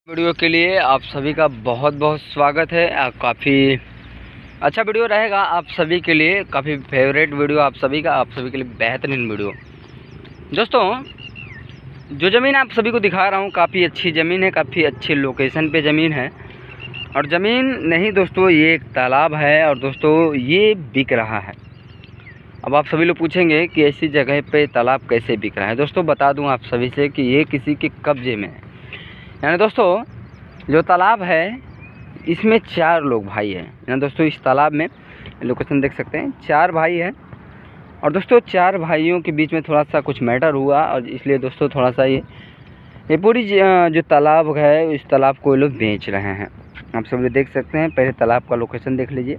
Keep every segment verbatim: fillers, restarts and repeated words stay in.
Video के लिए आप सभी का बहुत बहुत स्वागत है। काफ़ी अच्छा वीडियो रहेगा आप सभी के लिए, काफ़ी फेवरेट वीडियो आप सभी का, आप सभी के लिए बेहतरीन वीडियो। दोस्तों, जो ज़मीन आप सभी को दिखा रहा हूँ काफ़ी अच्छी ज़मीन है, काफ़ी अच्छी लोकेशन पे ज़मीन है। और ज़मीन नहीं दोस्तों, ये एक तालाब है और दोस्तों ये बिक रहा है। अब आप सभी लोग पूछेंगे कि ऐसी जगह पे तालाब कैसे बिक रहा है। दोस्तों बता दूँ आप सभी से कि ये किसी के कब्जे में है। यानी दोस्तों जो तालाब है इसमें चार लोग भाई हैं। यानी दोस्तों इस तालाब में लोकेशन देख सकते हैं, चार भाई हैं। और दोस्तों चार भाइयों के बीच में थोड़ा सा कुछ मैटर हुआ और इसलिए दोस्तों थोड़ा सा ये ये पूरी जो तालाब है इस तालाब को ये लोग बेच रहे हैं। आप सब लोग देख सकते हैं। पहले तालाब का लोकेशन देख लीजिए।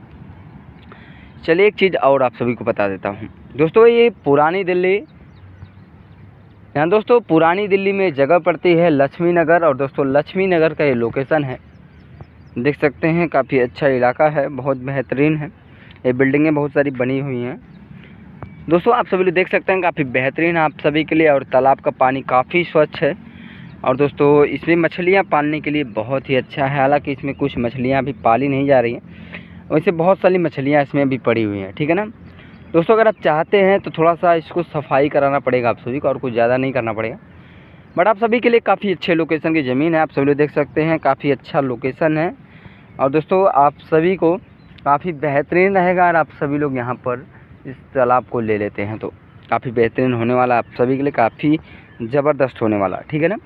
चलिए एक चीज़ और आप सभी को बता देता हूँ दोस्तों, ये पुरानी दिल्ली, यहाँ दोस्तों पुरानी दिल्ली में जगह पड़ती है लक्ष्मी नगर। और दोस्तों लक्ष्मी नगर का ये लोकेशन है, देख सकते हैं। काफ़ी अच्छा इलाका है, बहुत बेहतरीन है। ये बिल्डिंगें बहुत सारी बनी हुई हैं दोस्तों, आप सभी लोग देख सकते हैं। काफ़ी बेहतरीन आप सभी के लिए। और तालाब का पानी काफ़ी स्वच्छ है। और दोस्तों इसमें मछलियाँ पालने के लिए बहुत ही अच्छा है। हालांकि इसमें कुछ मछलियाँ अभी पाली नहीं जा रही हैं, वैसे बहुत सारी मछलियाँ इसमें भी पड़ी हुई हैं, ठीक है ना दोस्तों। अगर आप चाहते हैं तो थोड़ा सा इसको सफाई कराना पड़ेगा आप सभी को, और कुछ ज़्यादा नहीं करना पड़ेगा। बट आप सभी के लिए काफ़ी अच्छे लोकेशन की ज़मीन है, आप सभी लोग देख सकते हैं। काफ़ी अच्छा लोकेशन है और दोस्तों आप सभी को काफ़ी बेहतरीन रहेगा। और आप सभी लोग यहाँ पर इस तालाब को ले लेते हैं तो काफ़ी बेहतरीन होने वाला, आप सभी के लिए काफ़ी ज़बरदस्त होने वाला, ठीक है ना।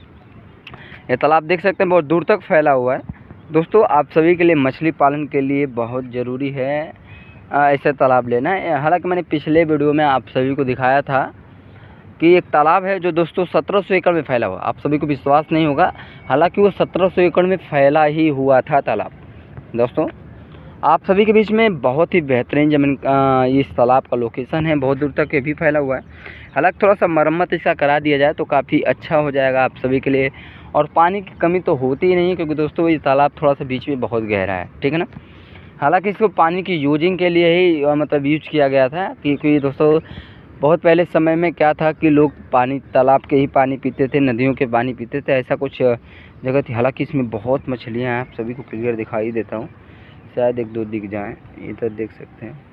ये तालाब देख सकते हैं बहुत दूर तक फैला हुआ है दोस्तों। आप सभी के लिए मछली पालन के लिए बहुत ज़रूरी है ऐसे तालाब लेना है। हालांकि मैंने पिछले वीडियो में आप सभी को दिखाया था कि एक तालाब है जो दोस्तों सत्रह सौ एकड़ में फैला हुआ। आप सभी को विश्वास नहीं होगा, हालांकि वो सत्रह सौ एकड़ में फैला ही हुआ था तालाब। दोस्तों आप सभी के बीच में बहुत ही बेहतरीन ज़मीन इस तालाब का लोकेशन है, बहुत दूर तक ये भी फैला हुआ है। हालांकि थोड़ा सा मरम्मत इसका करा दिया जाए तो काफ़ी अच्छा हो जाएगा आप सभी के लिए। और पानी की कमी तो होती ही नहीं है, क्योंकि दोस्तों ये तालाब थोड़ा सा बीच में बहुत गहरा है, ठीक है ना। हालांकि इसको पानी की यूजिंग के लिए ही मतलब यूज किया गया था, क्योंकि दोस्तों बहुत पहले समय में क्या था कि लोग पानी तालाब के ही पानी पीते थे, नदियों के पानी पीते थे, ऐसा कुछ जगह थी। हालांकि इसमें बहुत मछलियां हैं, आप सभी को क्लियर दिखाई देता हूं, शायद एक दो दिख जाएं। इधर देख सकते हैं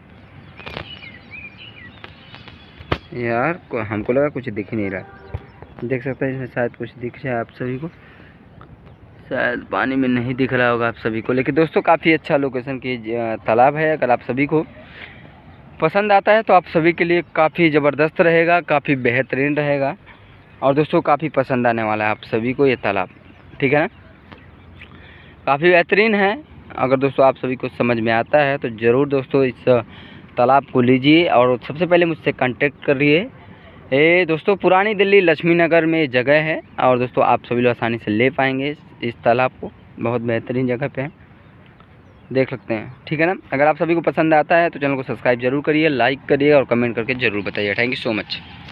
यार, हमको लगा कुछ दिख ही नहीं रहा। देख सकते हैं इसमें शायद कुछ दिख जाए आप सभी को, शायद पानी में नहीं दिख रहा होगा आप सभी को। लेकिन दोस्तों काफ़ी अच्छा लोकेशन की तालाब है। अगर आप सभी को पसंद आता है तो आप सभी के लिए काफ़ी ज़बरदस्त रहेगा, काफ़ी बेहतरीन रहेगा। और दोस्तों काफ़ी पसंद आने वाला है आप सभी को ये तालाब, ठीक है ना। काफ़ी बेहतरीन है। अगर दोस्तों आप सभी को समझ में आता है तो ज़रूर दोस्तों इस तालाब को लीजिए और सबसे पहले मुझसे कांटेक्ट करिए। ये दोस्तों पुरानी दिल्ली लक्ष्मी नगर में जगह है और दोस्तों आप सभी लोग आसानी से ले पाएंगे इस तालाब को, बहुत बेहतरीन जगह पे है, देख सकते हैं, ठीक है ना। अगर आप सभी को पसंद आता है तो चैनल को सब्सक्राइब जरूर करिए, लाइक करिए और कमेंट करके ज़रूर बताइए। Thank you so much.